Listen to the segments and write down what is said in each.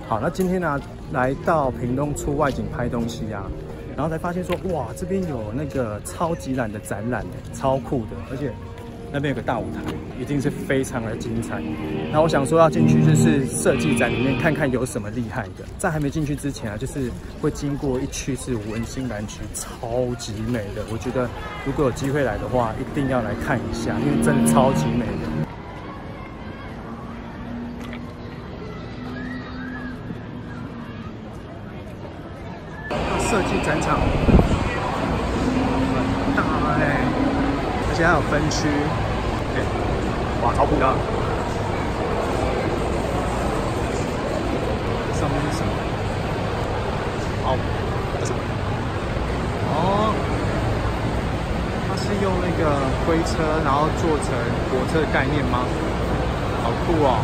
好，那今天呢，来到屏东出外景拍东西啊，然后才发现说，哇，这边有那个超级蓝的展览，超酷的，而且那边有个大舞台，一定是非常的精彩。那我想说要进去，就是设计展里面看看有什么厉害的。在还没进去之前啊，就是会经过一区是文心蓝区，超级美的。我觉得如果有机会来的话，一定要来看一下，因为真的超级美的。 设计展场很大哎，而且还有分区，哎，哇，超酷的！上面是什么？哦，这什么？哦，它是用那个推车，然后做成火车的概念吗？好酷哦！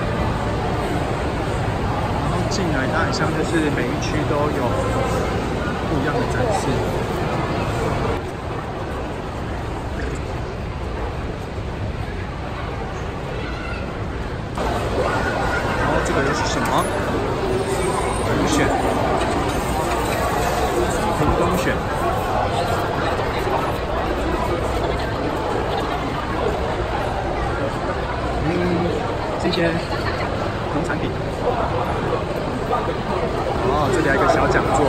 然后进来，它很像就是每一区都有。 不一样的展示。然后这个又是什么？人选，屏东选。这些农产品。 哦，这里还有一个小讲座。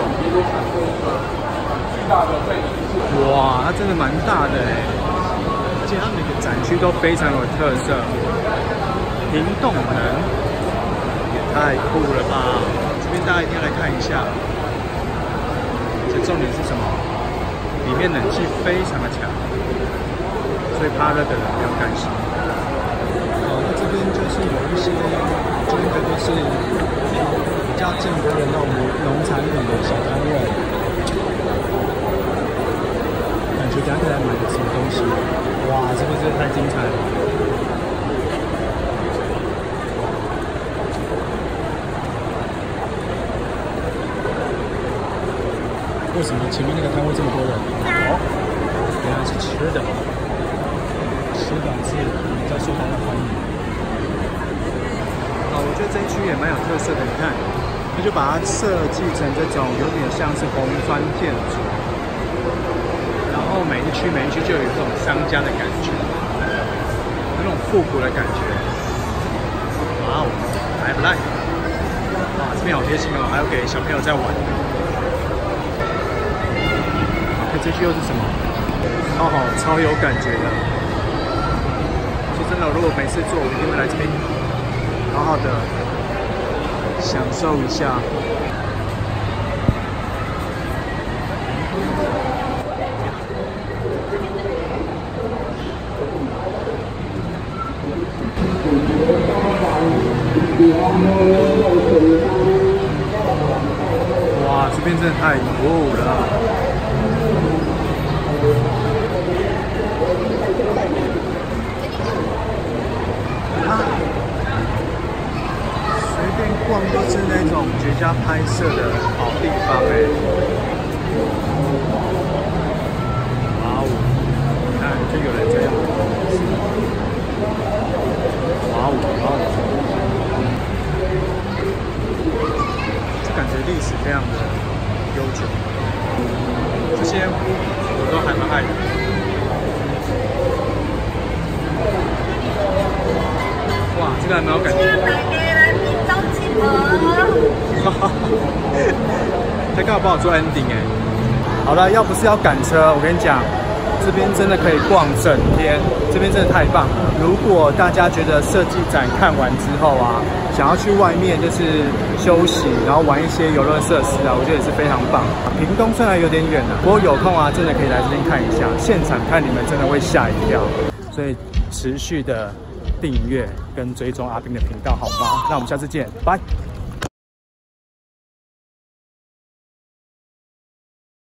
哇，它真的蛮大的哎，而且它每个展区都非常有特色。屏东人也太酷了吧！这边大家一定要来看一下。这重点是什么？里面冷气非常的强，所以怕热的人不用担心。那这边就是有一些，这边的就是比较健康的那种农产品的小摊位，感觉等下可以来买个什么东西。哇，这个真的太精彩了！为什么前面那个摊位这么多人？哦，原来是吃的，吃的是比较受大家欢迎。我觉得这一区也蛮有特色的，你看。 他就把它设计成这种有点像是红砖建筑，然后每一区就有这种商家的感觉，有那种复古的感觉。哇哦，来不来？哇，这边好贴心哦，还有给小朋友在玩。看这区又是什么？超有感觉的。说真的，如果没事做，我一定会来这边好好的。 享受一下。哇，这边真的太酷了！逛都是那种绝佳拍摄的好地方哎！哇哦，你看就有人这样，哇哦，这感觉历史非常的悠久，这些我都还蛮爱的。哇，这个还蛮有感觉。 他刚好帮我做 ending 哎。好了，要不是要赶车，我跟你讲，这边真的可以逛整天，这边真的太棒了。如果大家觉得设计展看完之后啊，想要去外面就是休息，然后玩一些游乐设施啊，我觉得也是非常棒。屏东虽然有点远啊，不过有空啊，真的可以来这边看一下，现场看你们真的会吓一跳。所以持续的订阅跟追踪阿彬的频道，好吗？那我们下次见，拜。